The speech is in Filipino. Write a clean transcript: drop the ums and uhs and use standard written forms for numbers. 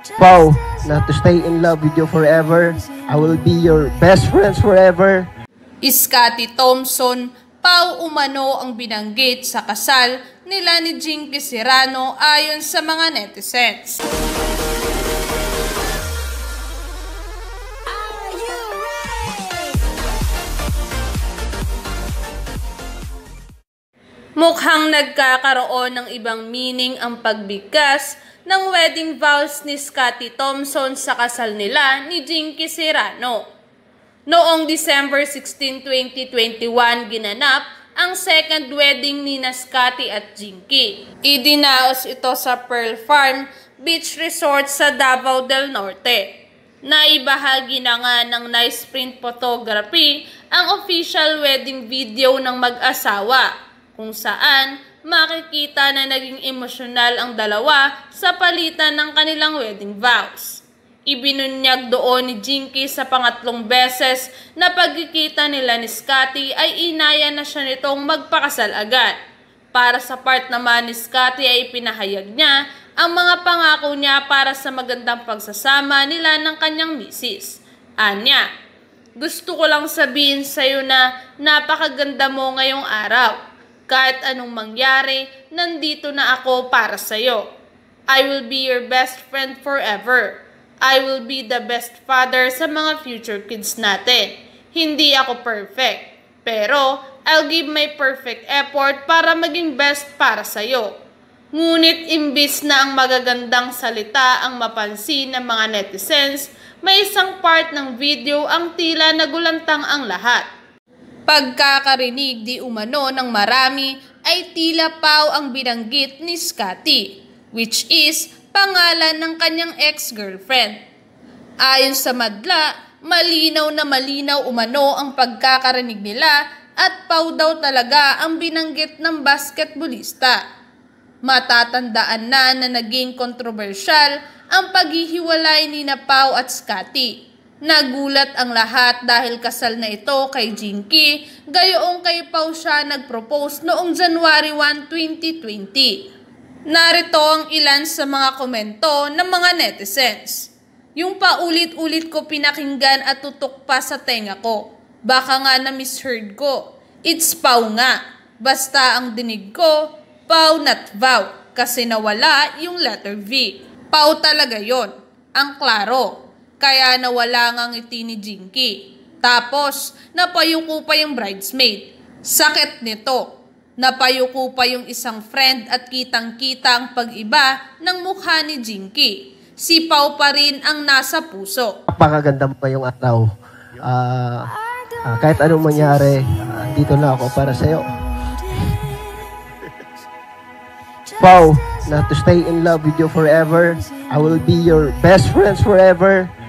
Vow not to stay in love with you forever. I will be your best friends forever. Scottie Thompson, Pau umano ang binanggit sa kasal nila ni Jinky Serrano ayon sa mga netizens. Mukhang nagkakaroon ng ibang meaning ang pagbigkas ng wedding vows ni Scottie Thompson sa kasal nila ni Jinky Serrano. Noong December 16, 2021 ginanap ang second wedding ni Scottie at Jinky. Idinaos ito sa Pearl Farm Beach Resort sa Davao del Norte. Naibahagi na nga ng Nice Print Photography ang official wedding video ng mag-asawa, kung saan makikita na naging emosyonal ang dalawa sa palitan ng kanilang wedding vows. Ibinunyag doon ni Jinky sa pangatlong beses na pagkikita nila ni Scottie ay inaya na siya nitong magpakasal agad. Para sa part naman ni Scottie ay pinahayag niya ang mga pangako niya para sa magandang pagsasama nila ng kanyang misis. Anya, gusto ko lang sabihin sa'yo na napakaganda mo ngayong araw. Kahit anong mangyari, nandito na ako para sa'yo. I will be your best friend forever. I will be the best father sa mga future kids natin. Hindi ako perfect, pero I'll give my perfect effort para maging best para sa'yo. Ngunit imbis na ang magagandang salita ang mapansin ng mga netizens, may isang part ng video ang tila nagulantang ang lahat. Pagkakarinig di umano ng marami ay tila Pau ang binanggit ni Scottie, which is pangalan ng kanyang ex-girlfriend. Ayon sa madla, malinaw na malinaw umano ang pagkakarinig nila at Pau daw talaga ang binanggit ng basketballista. Matatandaan na naging kontrobersyal ang paghihiwalay ni Pau at Scottie. Nagulat ang lahat dahil kasal na ito kay Jinky, gayoong kay Pau siya nag-propose noong January 1, 2020. Narito ang ilan sa mga komento ng mga netizens. Yung paulit-ulit ko pinakinggan at tutok pa sa tenga ko. Baka nga na-misheard ko. It's Pau nga. Basta ang dinig ko, Pau not vow, kasi nawala yung letter V. Pau talaga yon, ang klaro. Kaya nawala nga ngiti ni Jinky. Tapos, napayuko pa yung bridesmaid. Sakit nito. Napayuko pa yung isang friend at kitang-kita ang pag-iba ng mukha ni Jinky. Si Pau pa rin ang nasa puso. Napakaganda mo ngayong araw. Kahit anong mangyari, dito na ako para sa'yo. Vow not to stay in love with you forever. I will be your best friends forever.